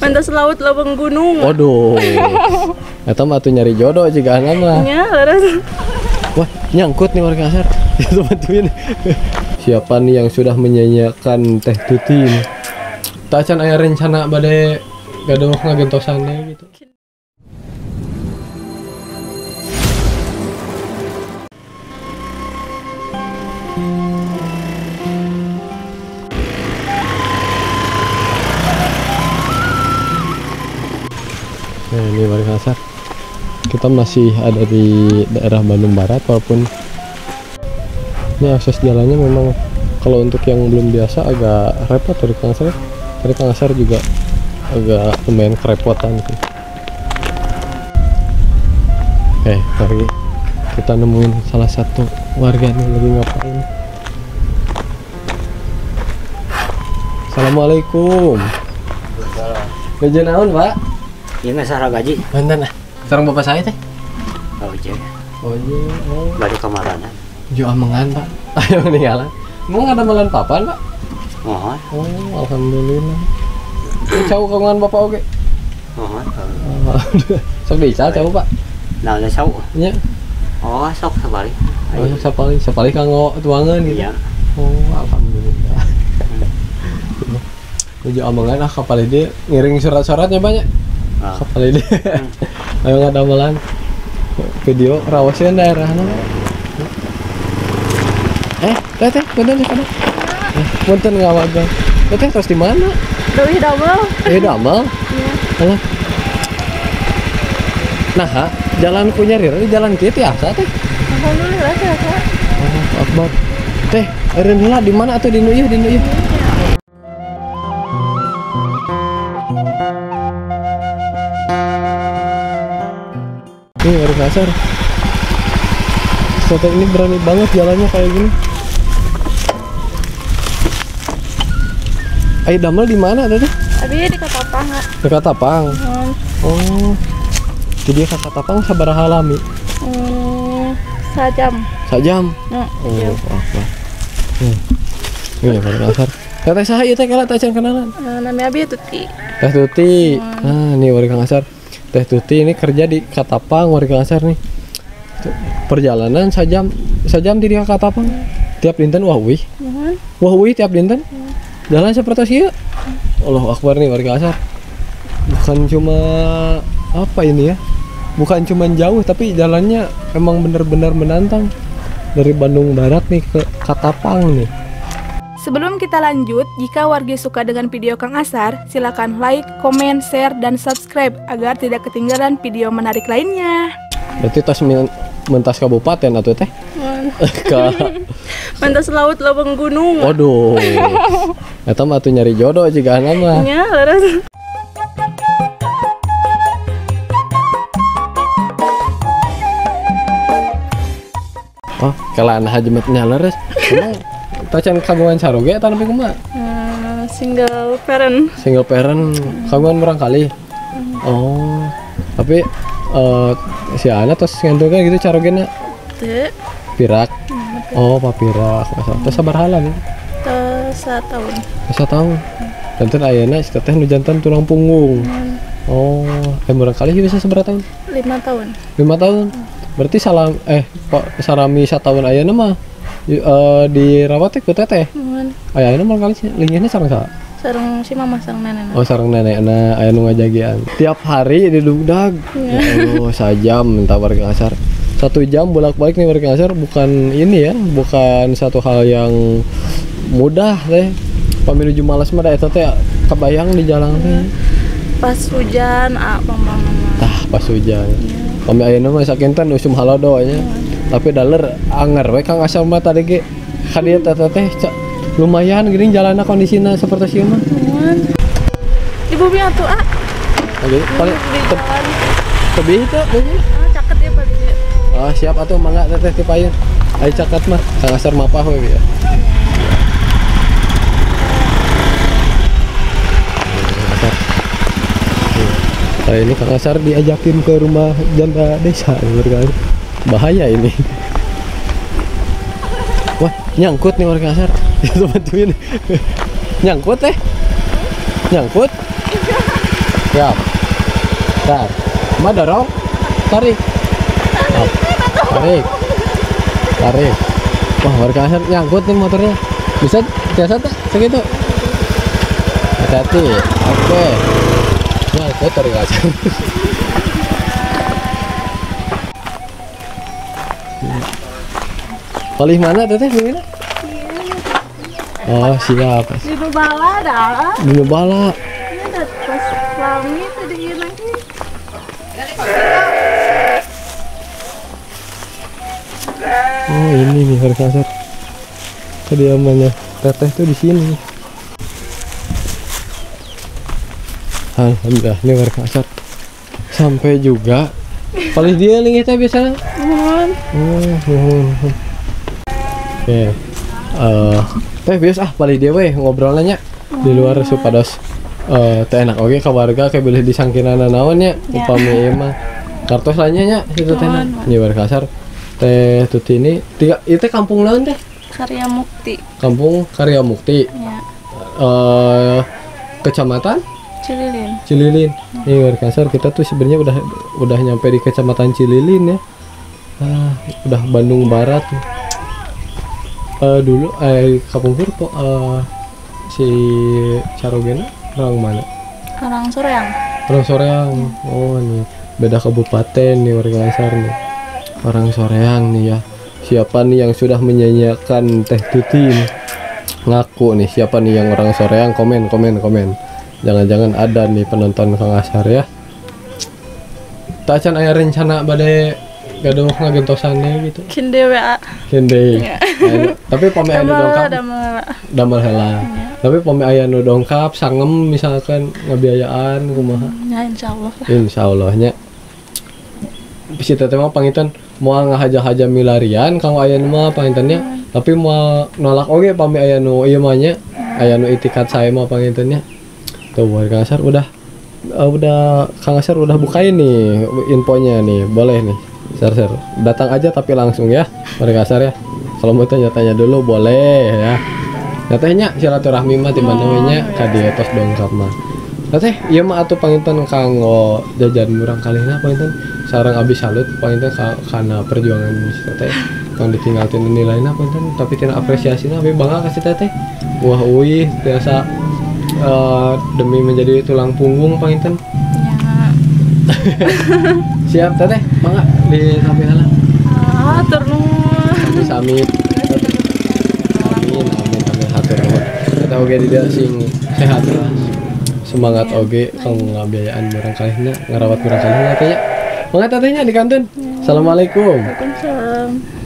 Mantas laut lawang gunung. Waduh. Eta mah tuh nyari jodoh juga nama. Ya, laras. Wah, nyangkut nih warga asar. Itu bantuin. Siapa nih yang sudah menyanyiakan Teh Tuti ini? Tak can aya rencana bade gaduh ngagentosannya gitu. Nah, ini warga asar. Kita masih ada di daerah Bandung Barat, walaupun ini akses jalannya memang kalau untuk yang belum biasa agak repot dari Kang Asar. Dari Kang Asar juga agak lumayan kerepotan sih. Mari kita nemuin salah satu warga nih lagi ngapain. Assalamualaikum. Gaji naon, Pak? Ini masalah gaji. Mantan ah. Sekarang bapak saya teh. Oh iya. Oh iya. Oh. Baru kemarin. Jo amangan, Pak. Ayo meninggalan. Mau ada malan papan, Pak? Mohon. Oh, alhamdulillah. Cau kawan bapak oke. Mohon. Sok bisa cau, Pak. Nah, udah sau. Nya. Oh, sok sabari. Oh, sapali kanggo tuangan gitu. Iya. Oh, alhamdulillah. Jo amangan kapal dia ngiring surat-suratnya banyak. Kapal ini. Ayo ngadamelan video rawasnya daerahnya. Teh, bener kan? Punten ngawagang. Teh terus di mana? Doi damel. Damel. Iya. Nah, jalan kunyari, jalan kieu teh asa teh. Alhamdulillah sehat. Allahu Akbar. Teh, eureun heula di mana atuh di nu ieu, Nih, warga asar. Soto ini berani banget jalannya kayak gini. Ayo damel di mana tadi? Abi di Katapang. Dekat Tapang. Oh. Jadi Katapang sabaraha lami? Sajam. Sajam. Iya. Apa? Ini warga asar. Teh saha ieu teh kala teh can kenalan? Namanya Abi Tuti. Teh Tuti. Nah, nih warga asar. Teh Tuti ini kerja di Katapang warga asar nih. Perjalanan sajam di Katapang. Tiap dinten wahwi tiap dinten. Jalan seperti ieu. Allahu Akbar nih warga asar. Bukan cuma apa ini ya? Bukan cuma jauh tapi jalannya emang bener-bener menantang. Dari Bandung Barat nih ke Katapang nih. Sebelum kita lanjut, jika warga suka dengan video Kang Asar, silakan like, komen, share, dan subscribe agar tidak ketinggalan video menarik lainnya. Berarti tas mentas kabupaten atau teh? Mantas laut lawang gunung. Waduh. Eta mah tuh nyari jodoh juga nama. Ya, laras. Oh, kelaan hajemetnya leres. Emang tacan kagungan saroge atau nepi kumaha? Single parent. Single parent kagungan murang kali. Oh. Tapi si Ana tos ngandungnya gitu carogena. Teu. Pirak. Oh, papirak. Tos sabaraha nih? Setahun. Setahun. Jantan ayeuna si teteh nu jantan tulang punggung. Oh, murang kali bisa seberapa tahun? 5 tahun. 5 tahun. Berarti sarami satahun ayeuna mah dirawat teh ku teteh. Ayeuna mah kali linggihna sareng saha? Sareng si mama sareng nenek. Oh, sareng nenekna aya nu ngajagian. Tiap hari didugdag. Oh, sajam minta warga asar. 1 jam bolak-balik nih warga asar, bukan ini ya, bukan satu hal yang mudah teh. Paminuju malas mah da eta teh kebayang di jalan teh. Pas hujan, mama. Pas hujan. Kami ayeuna mah sakinten usum halodo nya. Tapi daler anger we Kang Asar mah tadi ge ka dieu teh lumayan gini jalanna kondisina seperti ieu mah. Ibu biar tuh Jadi paling tebih teh caket ya paling. Siap atuh mangga teteh ti payun. Aya caket mah Kang Asar mapah we ya. Ini Kang Asar diajakin ke rumah janda desa, bahaya ini. Wah, nyangkut nih warga Asar. Itu bantuin. Nyangkut teh. Nyangkut. Siap. Tar. Ma dorong. Tarik. Up. Tarik. Tarik. Wah, warga asar nyangkut nih motornya. Bisa biasa tak segitu. Hati-hati. Oke. Nyangkut tarik aja. Paling mana teteh begini? Oh siap. Di bala dah. Dulu bala. Ini ada pas lami tadi lagi. Oh ini nih warga asar. Kediamannya teteh tuh di sini. Alhamdulillah ini warga asar. Sampai juga. Paling dia lingi teh biasanya. Mohon. Oh. Oke. Teh biasa paling dia weh ngobrolnya di luar supados teh enak oke ka warga kayak boleh disangkinana naon nya upami emang kartos lainnya nya itu teh nya warga kasar teh tuti ini tiga itu kampung naon teh Karya Mukti. kampung Karya Mukti Ya. kecamatan Cililin. Cililin ini warga kasar kita tuh sebenarnya udah nyampe di kecamatan Cililin ya udah Bandung Barat dulu Kampung Purpo si Carogena orang mana? Orang Soreang. Orang Soreang. Oh nih beda kabupaten nih warga asar nih. Orang Soreang nih ya. Siapa nih yang sudah menyanyiakan Teh Tuti ini? Ngaku nih siapa nih yang orang Soreang? Komen. Jangan-jangan ada nih penonton Kang Asar ya. Tak acan aya rencana bade gaduh ngagentosannya gitu. Kinde WA. Kende. Tapi pame aya nu dongkap. Damel heula. Tapi pame aya nu dongkap sangem misalkan ngabiayaan kumaha. Ya insyaallah. Insyaallah nya. Si teteh mah pangitan moal ngahaja-haja milarian kanggo aya nu mah pangitannya. Tapi moal nolak oge pame aya nu ieu mah nya. Aya nu itikat saya mah pangitannya. Tuh warga Asar udah Kang Asar udah bukain nih infonya nih. Boleh nih. Share datang aja tapi langsung ya warga Asar ya. Kalau mau tanya-tanya dulu boleh ya. Katanya silaturahmi mah di mana we nya ka dieu tos dongkap mah. Teh ieu mah atuh panginten kanggo jajan murang kalihna panginten sareng abdi salut panginten kana perjuangan si teteh kang ditinggalkeun nilainya panginten tapi tina apresiasina abi bangga ka si teteh. Wah euy biasa demi menjadi tulang punggung panginten. Ya. Siap teteh bangga di samping heula. Turun. Sami. Amin hatur nuhun. Eta oge dia sing sehat lah. Semangat oge kang ngabiayaan murang kalihna, ngarawat murang kalihna teh nya. Mangga tetehnya di kantin. Assalamualaikum. Waalaikumsalam.